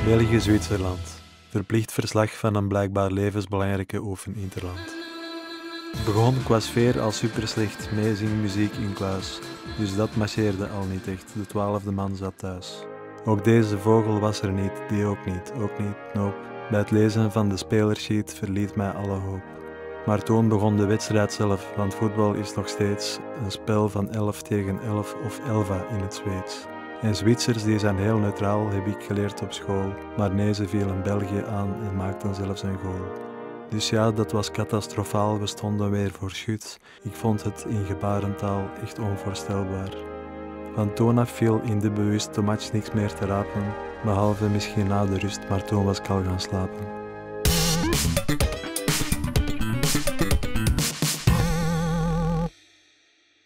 België-Zwitserland. Verplicht verslag van een blijkbaar levensbelangrijke oefeninterland. Het begon qua sfeer al superslecht meezingmuziek in kluis, dus dat marcheerde al niet echt, de 12e man zat thuis. Ook deze vogel was er niet, die ook niet, nope. Bij het lezen van de spelersheet verliet mij alle hoop. Maar toen begon de wedstrijd zelf, want voetbal is nog steeds een spel van 11 tegen 11 of elva in het Zweeds. En Zwitsers die zijn heel neutraal, heb ik geleerd op school, maar nee, ze vielen België aan en maakten zelfs een goal. Dus ja, dat was catastrofaal, we stonden weer voor schut. Ik vond het in gebarentaal echt onvoorstelbaar. Van toen af viel in de bewuste match niks meer te rapen, behalve misschien na de rust, maar toen was ik al gaan slapen.